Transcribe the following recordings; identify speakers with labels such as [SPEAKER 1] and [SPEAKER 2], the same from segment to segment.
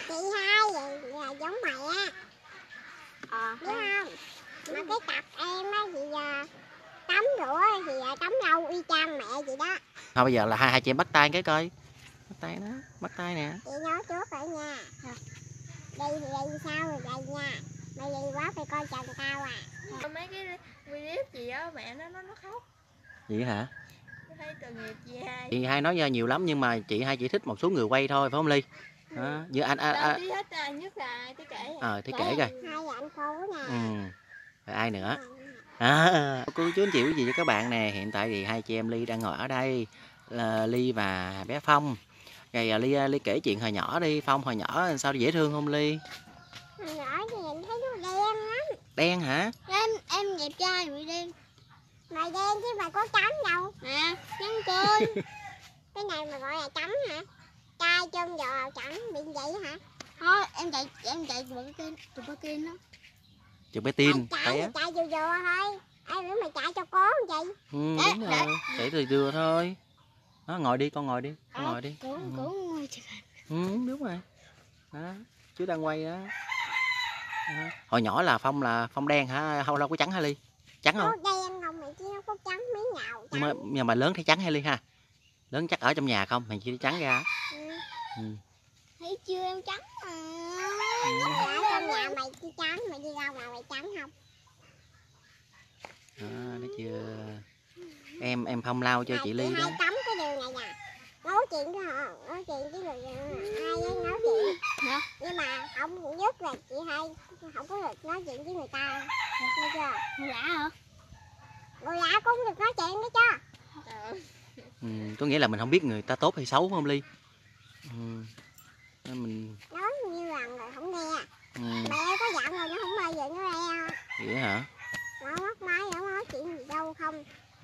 [SPEAKER 1] Chị hai vậy là giống mày á. Biết không? Mà cái cặp em á thì tắm rửa thì tắm lâu y chang mẹ vậy đó.
[SPEAKER 2] Thôi bây giờ là hai chị em bắt tay cái coi. Bắt tay đó, bắt tay nè.
[SPEAKER 1] Chị nói trước rồi nha. Đi thì đi sao rồi đây nha. Mày đi quá phải coi chồng tao à.
[SPEAKER 3] Mấy cái video gì đó mẹ nó khóc.
[SPEAKER 2] Vậy hả?
[SPEAKER 3] Thấy tội nghiệp chị hai.
[SPEAKER 2] Chị hai nói nhiều lắm nhưng mà chị hai chỉ thích một số người quay thôi phải không Ly? Đó, như anh
[SPEAKER 3] Tí hết nhất là Tí Kể.
[SPEAKER 2] Tí Kể coi.
[SPEAKER 1] Hai là anh Phú nè.
[SPEAKER 2] Rồi ai nữa? Cô chú anh chị quý vị và các bạn nè, hiện tại thì hai chị em Ly đang ngồi ở đây là Ly và bé Phong. Rồi Ly kể chuyện hồi nhỏ đi, Phong hồi nhỏ sao dễ thương không Ly?
[SPEAKER 1] Hồi nhỏ thì nhìn thấy nó đen lắm.
[SPEAKER 2] Đen hả?
[SPEAKER 1] Em đẹp trai mày đen. Mày đen chứ mày có trắng đâu. Trắng cơi. Cái này mà gọi là trắng hả? Trai chân giò trắng bị vậy hả? Thôi em chạy chụp cái tin đó.
[SPEAKER 2] Chụp bé tin.
[SPEAKER 1] Chạy vừa thôi. Ai nữa mày chạy cho cố chị.
[SPEAKER 2] Đúng rồi. Chạy từ vừa thôi. Đó, ngồi đi con ngồi đi. Con ngồi đi. Đúng rồi. Đó, chú đang quay đó. Hồi nhỏ là Phong đen hả? Không đâu có trắng hả Ly? Trắng không?
[SPEAKER 1] Đen không mày chứ nó có trắng mấy nhào.
[SPEAKER 2] Nhưng mà lớn thấy trắng hay Ly ha? Lớn chắc ở trong nhà không? Mày chỉ trắng ra.
[SPEAKER 1] Thấy chưa em trắng mà. Ở trong nhà mày chỉ trắng, mày đi ra ngoài mày trắng không?
[SPEAKER 2] Đó, thấy chưa? Em Phong lau cho chị Ly đó.
[SPEAKER 1] Hai cấm cái điều này nè. Nói chuyện với họ, nói chuyện với người ai ấy nói chuyện. Nhưng mà không nhất là chị hai không có được nói chuyện với người ta. Nghe chưa? Người lạ hả? Người lạ cũng được nói chuyện đó chứ.
[SPEAKER 2] Có nghĩa là mình không biết người ta tốt hay xấu phải không Ly? Mình
[SPEAKER 1] nói như là người không nghe. Mẹ có dặn rồi nó không bao giờ nó nghe.
[SPEAKER 2] Vậy hả?
[SPEAKER 1] Nó mất máy nó nói chuyện gì đâu không.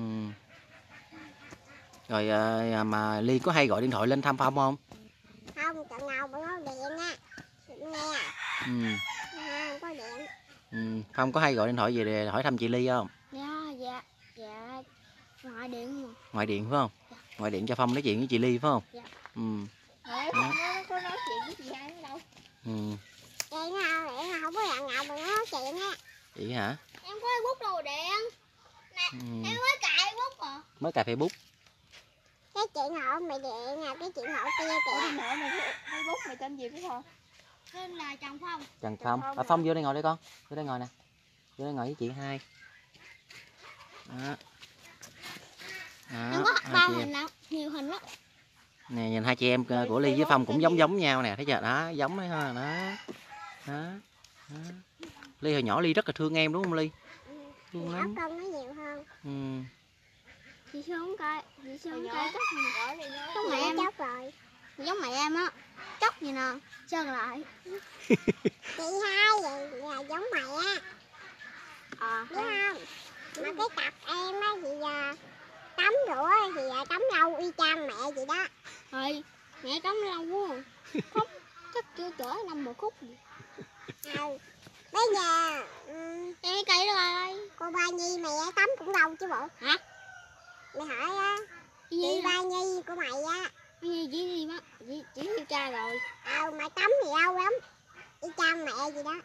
[SPEAKER 2] Rồi mà Ly có hay gọi điện thoại lên thăm Phong không?
[SPEAKER 1] Không, trận nào bọn nó điện á nghe. Không có điện.
[SPEAKER 2] Phong có hay gọi điện thoại về để hỏi thăm chị Ly không?
[SPEAKER 1] Dạ gọi điện mà.
[SPEAKER 2] Gọi điện phải không? Dạ. Gọi điện cho Phong nói chuyện với chị Ly phải không?
[SPEAKER 1] Dạ.
[SPEAKER 3] Nó có nói chuyện với chị hai đâu.
[SPEAKER 1] Vậy nó không có lần nào mà nó nói chuyện á.
[SPEAKER 2] Vậy hả?
[SPEAKER 1] Em có bút đâu đèn. Nè, em mới cài bút mà.
[SPEAKER 2] Mới cài Facebook.
[SPEAKER 1] Cái chuyện họ mày điện nè, cái chuyện họ kia kìa.
[SPEAKER 3] Mẹ mày Facebook mày tên gì biết không?
[SPEAKER 1] Tên là Trần Phong.
[SPEAKER 2] Trần Phong. Phong vô đây ngồi đây con. Vô đây ngồi nè. Vô đây ngồi với chị hai. Đó.
[SPEAKER 1] Nó có bao hình nào? Nhiều hình lắm.
[SPEAKER 2] Nè nhìn hai chị em của Ly với Phong cũng giống nhau nè, thấy chưa? Đó, giống đấy ha, đó. Ly hồi nhỏ Ly rất là thương em đúng không Ly?
[SPEAKER 1] Thương lắm. Con nó nhiều hơn. Chị xuống coi, chốc giống mẹ em chốc rồi. Giống mẹ em á, chốc gì nè, sơn lại. Chị hai vậy là giống mày á. Biết không? Mà cái cặp em á thì tắm rửa thì tắm lâu y chang mẹ vậy đó. Rồi, mẹ tắm lâu quá. Khúc chắc chưa chở 5-10 phút gì. Bây giờ em cây đó rồi. Cô Ba Nhi mày tắm cũng lâu chứ bộ. Hả? Mày hỏi á. Chị Ba Nhi của mày á. Nhi chỉ gì má? Chỉ yêu cha rồi. Mày tắm thì lâu lắm. Y chang mẹ gì đó.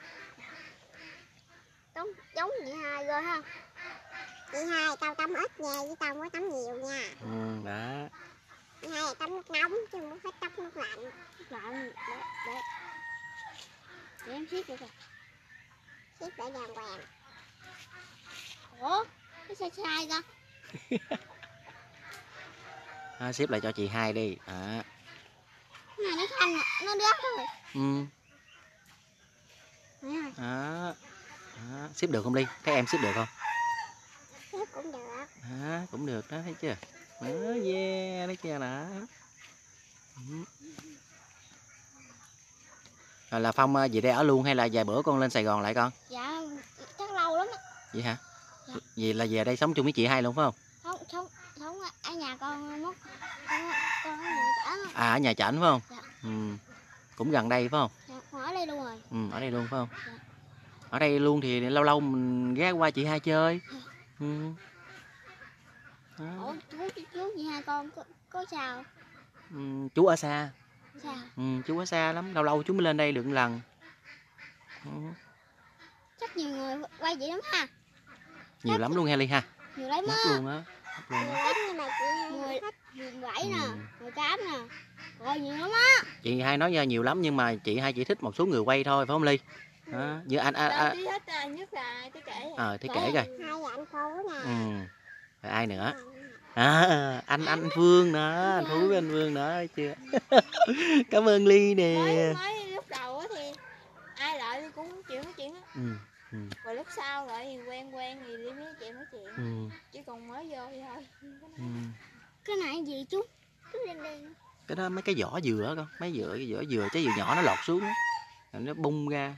[SPEAKER 1] Giống chị hai rồi ha. Chị hai tao tắm ít nha, chứ tao không có tắm nhiều nha.
[SPEAKER 2] Đó.
[SPEAKER 1] Chị hai là tắm nước nóng chứ không phải tắm nước lạnh. Nước lạnh, để em siết được rồi. Siết để đàng hoàng. Ủa, cái sai ta.
[SPEAKER 2] Xếp lại cho chị hai đi.
[SPEAKER 1] Này nó xanh, nó đớt rồi.
[SPEAKER 2] Đó. Xếp được không Ly? Thấy em xếp được không?
[SPEAKER 1] Xếp cũng được.
[SPEAKER 2] Cũng được đó, thấy chưa? Yeah, thấy chưa nè. Rồi là Phong về đây ở luôn hay là vài bữa con lên Sài Gòn lại con?
[SPEAKER 1] Dạ, chắc lâu lắm á.
[SPEAKER 2] Vậy hả?
[SPEAKER 1] Dạ.
[SPEAKER 2] Vậy là về đây sống chung với chị hai luôn phải không?
[SPEAKER 1] Không ở nhà con mất. Con ở nhà chảnh.
[SPEAKER 2] Ở nhà chảnh phải không?
[SPEAKER 1] Dạ.
[SPEAKER 2] Cũng gần đây phải không?
[SPEAKER 1] Dạ, con ở đây luôn rồi.
[SPEAKER 2] Ở đây luôn phải không?
[SPEAKER 1] Dạ.
[SPEAKER 2] Ở đây luôn thì lâu lâu mình ghé qua chị hai chơi.
[SPEAKER 1] Ủa chú chị hai con có sao?
[SPEAKER 2] Chú ở xa.
[SPEAKER 1] Sao?
[SPEAKER 2] Chú ở xa lắm, lâu lâu chú mới lên đây được một lần.
[SPEAKER 1] Chắc nhiều người quay vậy lắm ha.
[SPEAKER 2] Nhiều lắm luôn ha Ly ha.
[SPEAKER 1] Nhiều lắm
[SPEAKER 2] Mất
[SPEAKER 1] á.
[SPEAKER 2] luôn á.
[SPEAKER 1] Nhiều lắm nhưng mà chị 17 nè, 18 nè. Rồi nhiều lắm á.
[SPEAKER 2] Chị hai nói ra nhiều lắm nhưng mà chị hai chỉ thích một số người quay thôi phải không Ly? Như anh Thế kể coi. Rồi ai nữa? Anh Phương nữa, anh Phú với anh Phương nữa chưa? Cảm ơn Ly nè.
[SPEAKER 3] Mới lúc đầu thì ai lại Ly cũng chịu nói chuyện á. Rồi lúc sau lại thì quen thì Ly mới chịu nói chuyện. Chỉ còn mới vô thì thôi.
[SPEAKER 1] Cái này gì chú? Đen.
[SPEAKER 2] Cái đó mấy cái vỏ dừa con, mấy vỏ dừa trái dừa nhỏ nó lọt xuống á, nó bung ra.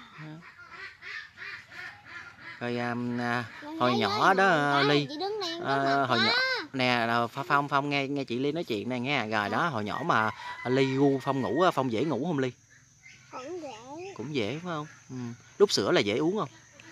[SPEAKER 2] Rồi hồi nhỏ đó Ly, hồi nhỏ nè Phong nghe chị Ly nói chuyện nè nghe. Rồi đó hồi nhỏ mà Ly gu Phong ngủ, Phong dễ ngủ không Ly? Cũng dễ phải không? Đút sữa là dễ uống không?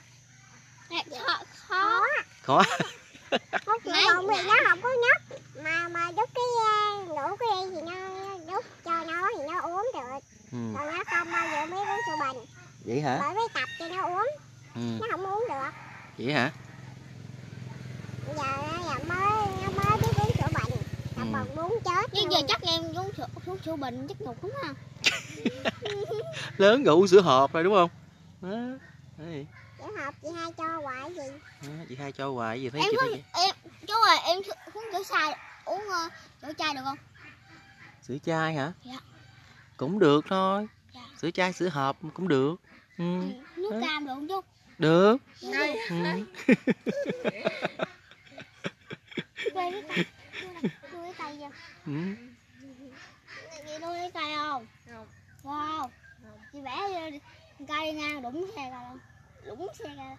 [SPEAKER 2] Khó.
[SPEAKER 1] Không vì nó không có nhấp mà đút cái lỗ cái đi thì nó đút cho nó thì nó uống được. Còn nó không bao giờ mới uống sữa bình.
[SPEAKER 2] Vậy hả?
[SPEAKER 1] Bởi với tập cho nó uống. Nó không uống được.
[SPEAKER 2] Vậy hả?
[SPEAKER 1] Bây giờ nó mới biết uống sữa bình. Tập còn uống chết. Nhưng giờ chắc em uống sữa bình chắc ngục lắm ha.
[SPEAKER 2] Lớn rồi uống sữa hộp rồi đúng không?
[SPEAKER 1] Sữa hộp chị hai cho hoài gì?
[SPEAKER 2] Chị hai cho hoài gì thấy
[SPEAKER 1] em
[SPEAKER 2] chị
[SPEAKER 1] thấy em chú ơi em uống sữa chai sữa chai được không?
[SPEAKER 2] Sữa chai hả?
[SPEAKER 1] Dạ.
[SPEAKER 2] Cũng được thôi.
[SPEAKER 1] Dạ.
[SPEAKER 2] Sữa chai sữa hộp cũng được.
[SPEAKER 1] Nước cam được không chú?
[SPEAKER 2] Được.
[SPEAKER 1] Đưa cái tay vô. Chị đưa cái tay không? Không. Wow. Chị vẽ cây ngang đụng xe ra luôn. Đụng xe ra.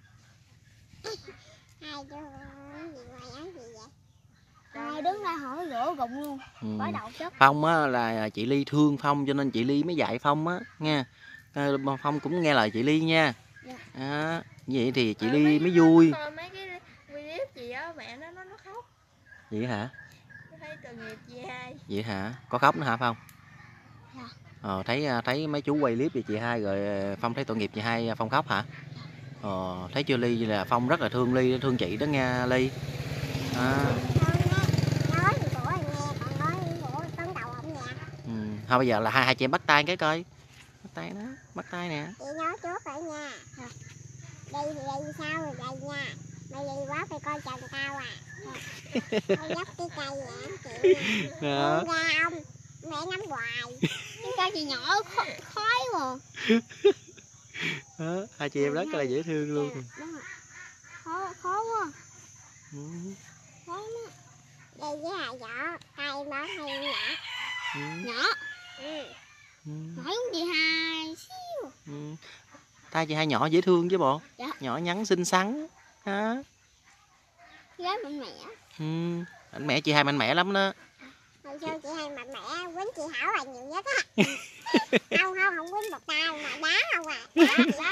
[SPEAKER 1] Hai chú gì mà gì vậy? Rồi đứng ra hỏi rửa gụng luôn. Bởi đầu chất.
[SPEAKER 2] Phong á là chị Ly thương Phong cho nên chị Ly mới dạy Phong á nha. Phong cũng nghe lời chị Ly nha. Dạ. Vậy thì chị Ly mới vui.
[SPEAKER 3] Mấy cái clip gì đó mẹ nó khóc.
[SPEAKER 2] Vậy hả?
[SPEAKER 3] Thấy tội nghiệp chị hai.
[SPEAKER 2] Vậy hả? Có khóc nữa hả Phong?
[SPEAKER 1] Dạ.
[SPEAKER 2] Thấy mấy chú quay clip về chị hai rồi Phong thấy tội nghiệp chị hai Phong khóc hả? Thấy chưa Ly là Phong rất là thương Ly, thương chị đó nghe Ly. Thôi bây giờ là hai chị em bắt tay cái coi. Bắt tay đó, bắt tay nè.
[SPEAKER 1] Chị nói trước rồi nha. Đi sao rồi đây nha. Mày đi quá phải coi chồng tao à. Con dắt cái cây vậy chị nha. Buông ra ông. Mẹ nắm hoài. Cái cây chị nhỏ khói mà.
[SPEAKER 2] Hai chị em rất là dễ thương luôn.
[SPEAKER 1] Khó quá. Khó lắm. Đây với hai nhỏ. Hai em đó hai em nhỏ. Nhỏ. Hỏi cũng chị hai xíu.
[SPEAKER 2] Tay chị hai nhỏ dễ thương chứ bộ.
[SPEAKER 1] Dạ.
[SPEAKER 2] Nhỏ nhắn xinh xắn.
[SPEAKER 1] Gái mạnh mẽ.
[SPEAKER 2] Mạnh mẽ, chị hai mạnh mẽ lắm đó.
[SPEAKER 1] Hồi xưa chị hai mạnh mẽ quýnh chị Hảo là nhiều nhất á. Không quýnh một tay mà đá không à. Đá.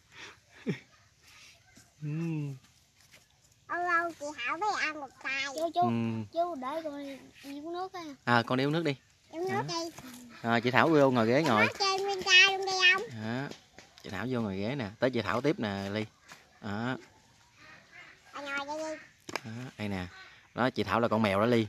[SPEAKER 1] Lâu chị Hảo với ăn một tay. Chú để con đi uống nước á.
[SPEAKER 2] Con đi uống nước đi.
[SPEAKER 1] Uống nước đi.
[SPEAKER 2] Chị Thảo vô ngồi ghế ngồi.
[SPEAKER 1] Chơi nguyên chai luôn đi không?
[SPEAKER 2] Chị Thảo vô ngồi ghế nè. Tới chị Thảo tiếp nè Ly.
[SPEAKER 1] Ngồi đây đi.
[SPEAKER 2] Đây nè. Đó chị Thảo là con mèo đó Ly.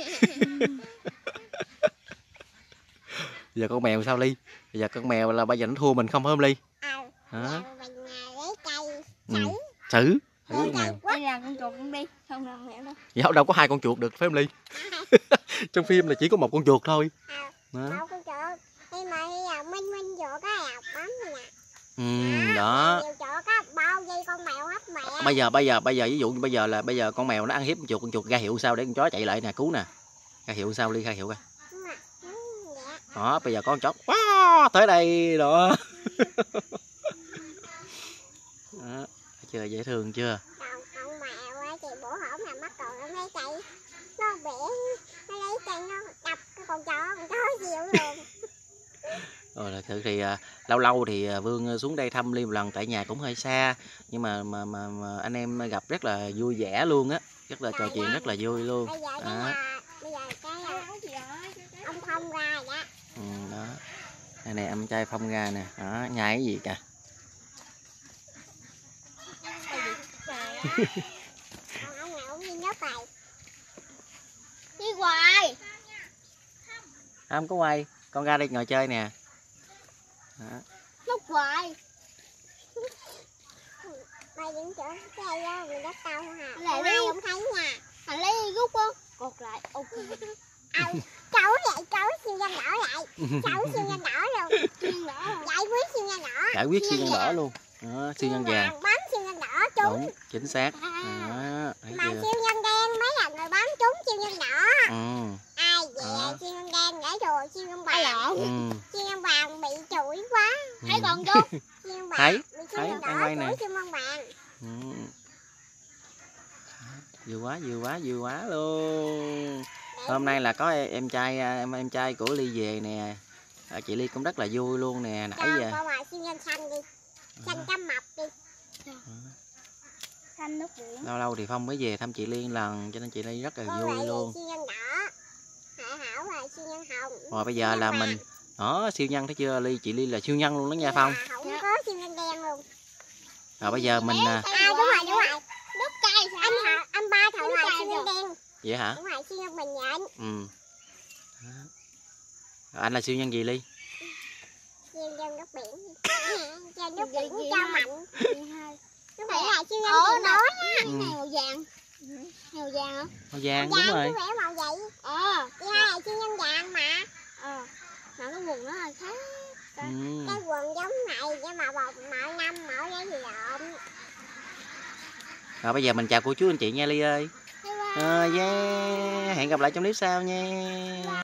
[SPEAKER 2] Giờ con mèo sao Ly? Bây giờ con mèo là bây giờ nó thua mình không phải không Ly?
[SPEAKER 1] Mình lấy cây
[SPEAKER 2] xử.
[SPEAKER 3] Đây là con chuột con đi, không là mẹ đâu.
[SPEAKER 2] Dạ đâu có hai con chuột được phải không Ly? Trong phim là chỉ có một con chuột thôi.
[SPEAKER 1] Một con chuột. Nhưng mà bây giờ Minh chuột á là bấm nè.
[SPEAKER 2] Đó.
[SPEAKER 1] Chuột á bao dây con mèo hấp mẹ.
[SPEAKER 2] Bây giờ ví dụ bây giờ con mèo nó ăn hiếp con chuột ra hiệu sao để con chó chạy lại nè cứu nè. Ra hiệu sao Ly, ra hiệu coi. Đó, bây giờ con chó tới đây đó. Đó, chưa dễ thương chưa?
[SPEAKER 1] Con mèo á thì bữa hổm là mắc còn nó lấy cây. Nó bẻ, nó lấy cây nó đập cái con chó chịu luôn.
[SPEAKER 2] Rồi thật sự thì lâu lâu thì Vương xuống đây thăm Ly một lần tại nhà cũng hơi xa nhưng mà anh em gặp rất là vui vẻ luôn á, rất là trò chuyện rất là vui luôn.
[SPEAKER 1] Bây giờ cái ông Phong ra rồi đó.
[SPEAKER 2] Đó. Đây này em trai Phong ra nè, đó, nhai cái gì kìa.
[SPEAKER 1] Ông nào cũng đi nhớ bài. Đi hoài.
[SPEAKER 2] Không có quay, con ra đây ngồi chơi nè. Đó.
[SPEAKER 1] Lúc hoài. Mày đứng chỗ cái đó mình đất tao hả? Lại đi không thấy nha. Thằng lấy rút á, cột lại. Ok. Cháu vậy, cháu xin nhân đỏ lại. Cháu xin nhân đỏ luôn. Xin đỏ. Giải quyết xin nhân đỏ.
[SPEAKER 2] Giải quyết siêu nhân đỏ luôn. Đó, siêu nhân vàng.
[SPEAKER 1] Bám siêu nhân đỏ trúng.
[SPEAKER 2] Đúng, chính xác. Đó,
[SPEAKER 1] mà siêu nhân đen mấy lần rồi bám trúng siêu nhân đỏ. Ai về siêu nhân đen để rồi siêu nhân vàng. Siêu nhân vàng bị chửi quá. Thấy còn chú? Siêu nhân vàng bị siêu nhân đỏ chửi siêu nhân vàng.
[SPEAKER 2] Vừa quá luôn. Hôm nay là có em trai của Ly về nè. Chị Ly cũng rất là vui luôn nè, nãy giờ.
[SPEAKER 1] Con mà siêu nhân xanh đi. Xanh cá mập đi. Xanh nước biển.
[SPEAKER 2] Lâu lâu thì Phong mới về thăm chị Liên lần cho nên chị Ly rất là vui luôn.
[SPEAKER 1] Siêu nhân đỏ. Hảo là siêu nhân hồng.
[SPEAKER 2] Rồi bây giờ là mình đó, siêu nhân thấy chưa Ly, chị Ly là siêu nhân luôn đó nha Phong.
[SPEAKER 1] Không có siêu nhân đen luôn.
[SPEAKER 2] Rồi bây giờ mình
[SPEAKER 1] đúng rồi. Nước cay sao? Anh ba thợ là siêu nhân đen.
[SPEAKER 2] Vậy hả?
[SPEAKER 1] Đúng rồi, siêu nhân bình nhện.
[SPEAKER 2] Rồi anh là siêu nhân gì Ly?
[SPEAKER 1] Siêu nhân nước biển. Siêu nước biển cho mạnh. Nó phải là siêu nhân gì nói nha. Cái này màu vàng. Màu vàng hả?
[SPEAKER 2] Màu vàng đúng rồi.
[SPEAKER 1] Màu vàng màu vậy. Chị hai là siêu nhân vàng mà. Mà cái quần nó là khác. Cái quần giống này nhưng mà màu năm màu giấy gì lộn.
[SPEAKER 2] Rồi bây giờ mình chào cô chú anh chị nha Ly ơi. Yeah. Hẹn gặp lại trong clip sau nha.